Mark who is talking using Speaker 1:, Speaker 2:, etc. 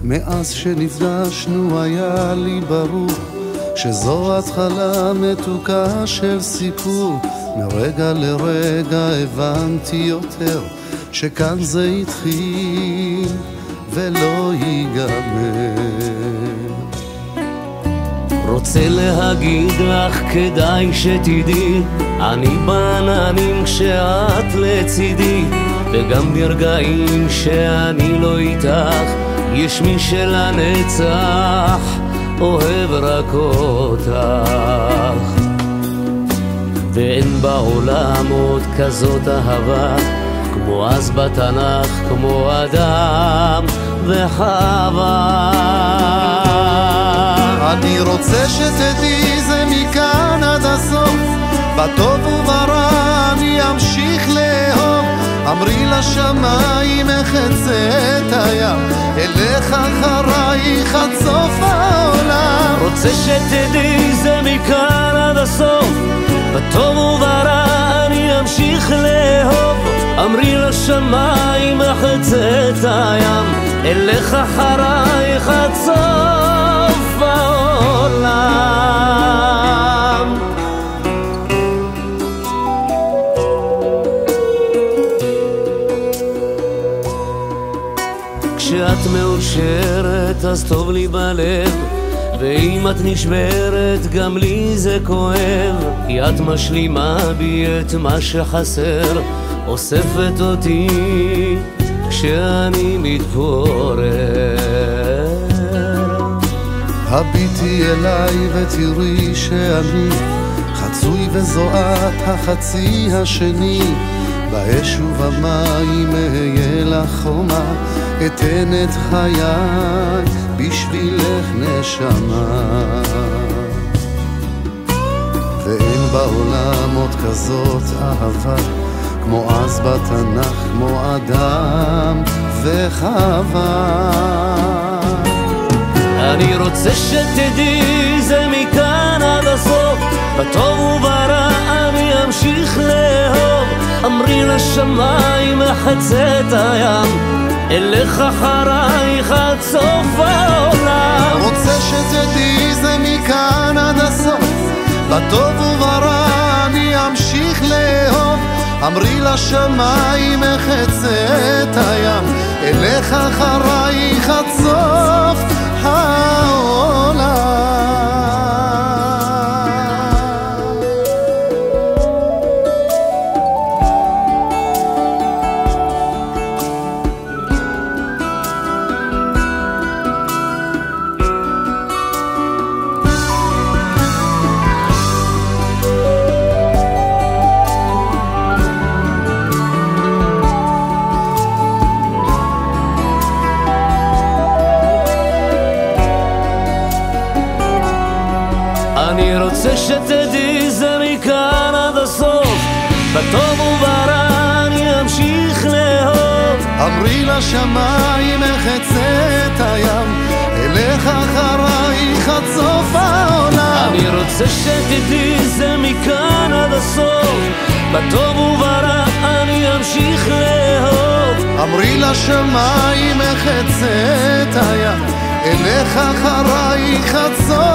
Speaker 1: מאז שנפגשנו היה לי ברור שזו התחלה מתוקה של סיפור. מרגע לרגע הבנתי יותר שכאן זה התחיל ולא ייגמר.
Speaker 2: רוצה להגיד לך כדאי שתדעי, אני בעננים כשאת לצידי, וגם ברגעים שאני לא איתך יש מי שלנצח אוהב רק אותך. ואין בעולם עוד כזאת אהבה כמו אז בתנ"ך, כמו אדם וחווה.
Speaker 1: אני רוצה שתדעי זה מכאן עד הסוף, בטוב וברע אני אמשיך לאהוב. אמרי לשמיים אחצה את הים, אלך אחרייך עד סוף העולם.
Speaker 2: רוצה שתדעי זה מכאן עד הסוף, בטוב וברע אני אמשיך לאהוב. אמרי לשמיים אחצה את הים, אלך אחרייך עד סוף העולם. כשאת מאושרת אז טוב לי בלב, ואם את נשברת גם לי זה כואב, כי את משלימה בי את מה שחסר, אוספת אותי כשאני מתפורר.
Speaker 1: הביטי אליי ותראי שאני חצוי וזועת החצי השני, באש ובמים אהיה לך חומה, אתן את חיי בשבילך נשמה. ואין בעולם עוד כזאת אהבה כמו אז בתנ"ך, כמו אדם וחווה.
Speaker 2: אני רוצה שתדעי זה מכאן עד הסוף, בטוב וברע אני אמשיך לאהוב. אמרי לשמיים אחצה את הים, אלך אחרייך עד סוף העולם.
Speaker 1: רוצה שתדעי זה מכאן עד הסוף, בטוב וברע אני אמשיך לאהוב. אמרי לשמיים אחצה את הים, אלך אחרייך עד סוף העולם.
Speaker 2: אני רוצה שתדעי זה מכאן עד הסוף, בטוב וברע אני אמשיך לאהוב.
Speaker 1: אמרי לשמיים אחצה את הים, אלך אחרייך עד סוף העולם.
Speaker 2: אני רוצה שתדעי זה מכאן עד הסוף, בטוב וברע אני אמשיך לאהוב.
Speaker 1: אמרי לשמיים אחצה את הים, אלך אחרייך עד סוף